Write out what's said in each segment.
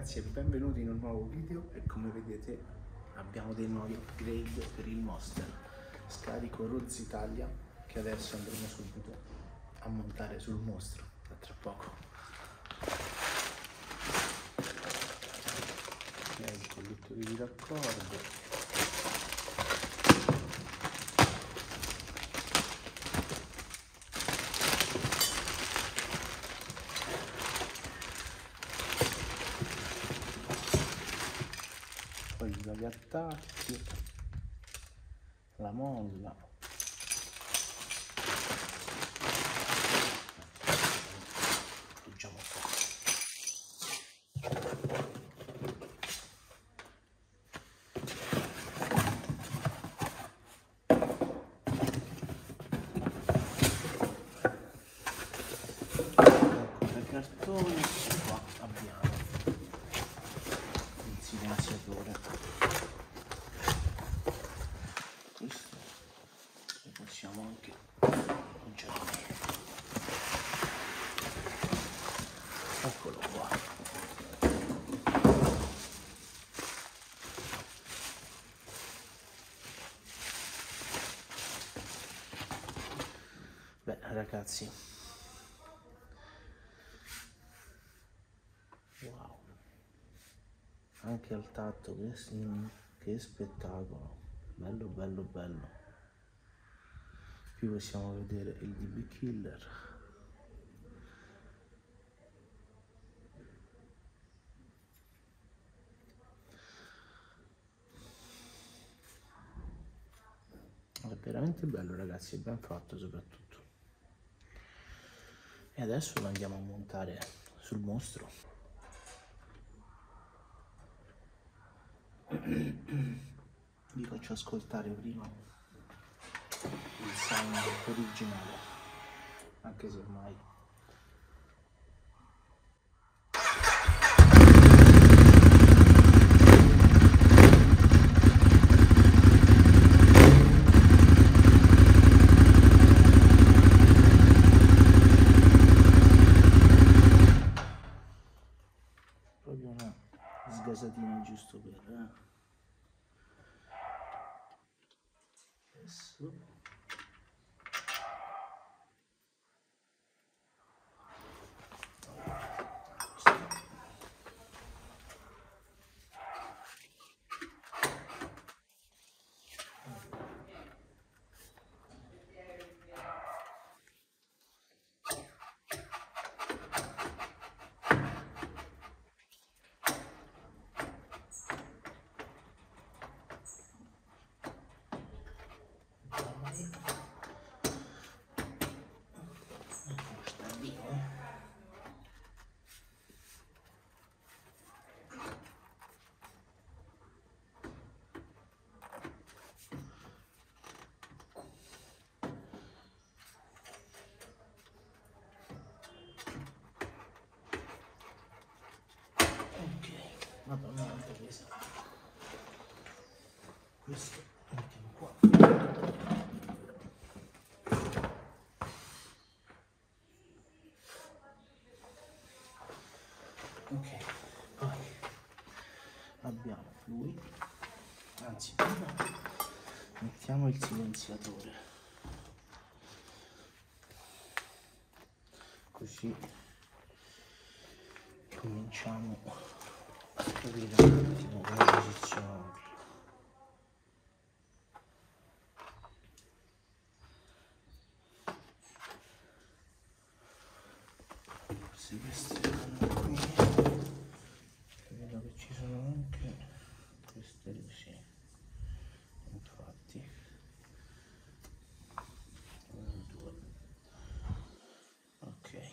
ragazzi e benvenuti in un nuovo video. E come vedete abbiamo dei nuovi upgrade per il Monster. Scarico Rozz Italia che adesso andremo subito a montare sul mostro. Da tra poco. Ok, il conduttore di raccordo. Poi gli attacchi, la molla, appoggiamo qua. Ecco il cartone, qua abbiamo il silenziatore. Questo lo possiamo anche appoggiare. Eccolo qua. Beh ragazzi, wow, anche al tatto, che spettacolo, bello bello bello. Qui possiamo vedere il DB Killer. È veramente bello ragazzi, è ben fatto soprattutto. E adesso lo andiamo a montare sul mostro. Vi faccio ascoltare prima il sound originale, anche se ormai proprio una sgasatina giusto per adesso. Madonna quanto pesa. Questo lo mettiamo qua. Ok, poi abbiamo lui, anzi prima mettiamo il silenziatore, così cominciamo a capire un attimo come posizionarlo. Forse queste vanno qui, vedo che ci sono anche queste luci, infatti 1, 2, ok.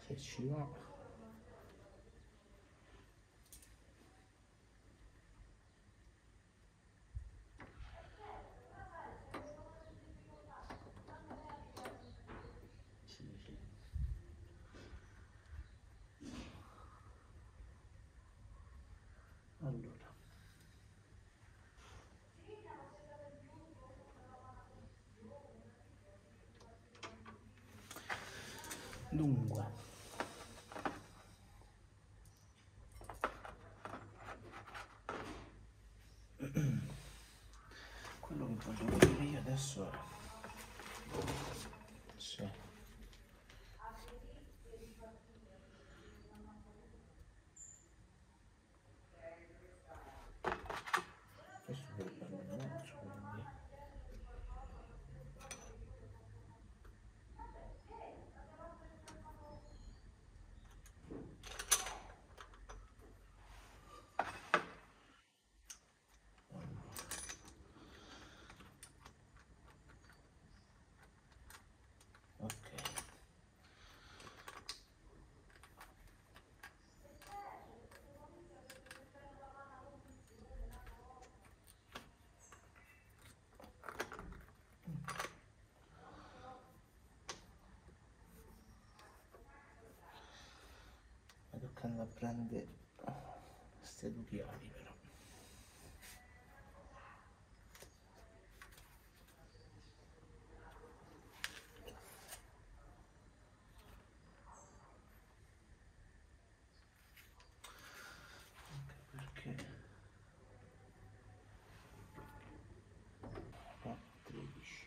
se ci va. Allora, dunque, quello che voglio vedere io adesso è sì. Questo dovrebbe andare in mezzo, quindi ok. Mi tocca andare a prendere queste due chiavi però. Perché qua 13.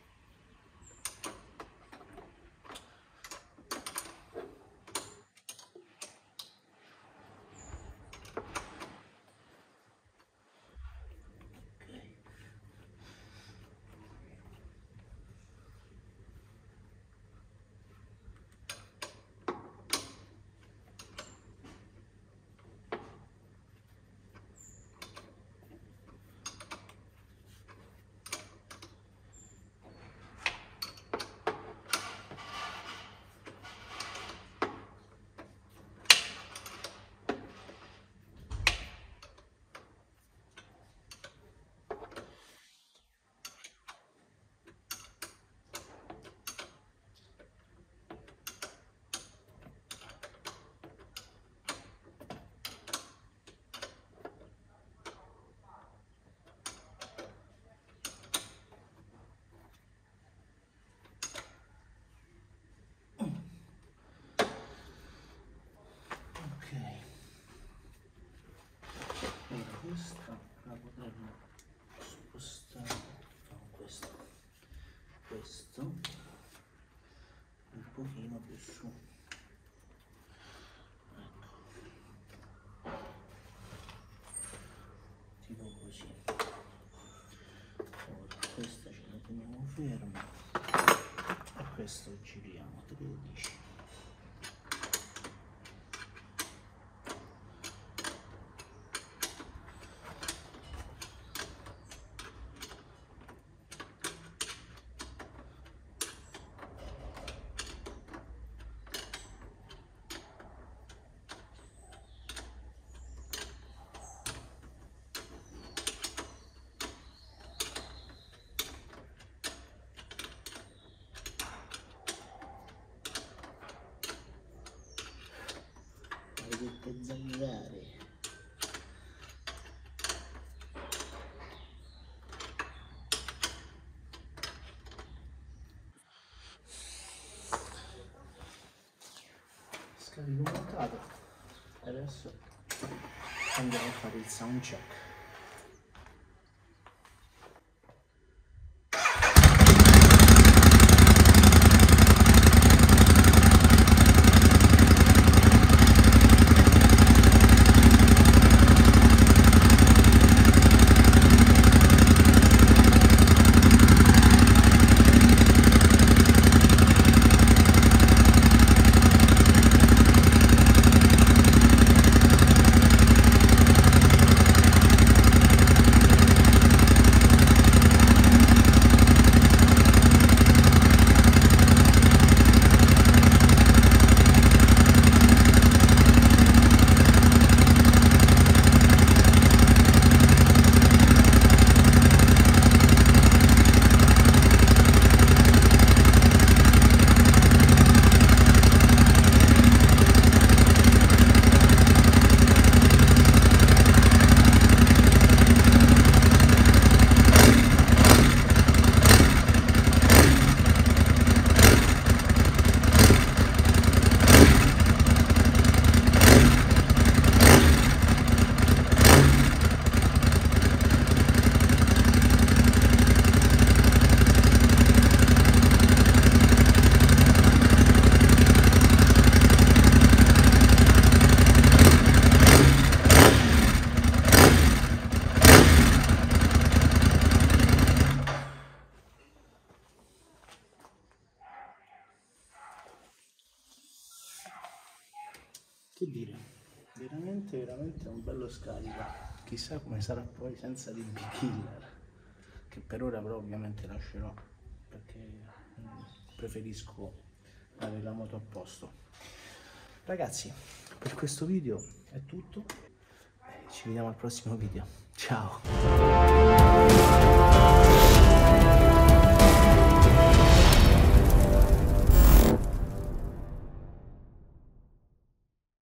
Questa la potremmo spostare con questo un pochino più su, ecco, tipo così. Ora questa ce la teniamo ferma e questo giriamo 13. Tutte zanzare. Scarico montato e adesso andiamo a fare il sound check. che dire, veramente un bello scarico. Chissà come sarà poi senza di Killer, che per ora però ovviamente lascerò perché preferisco avere la moto a posto. Ragazzi, per questo video è tutto, ci vediamo al prossimo video, ciao.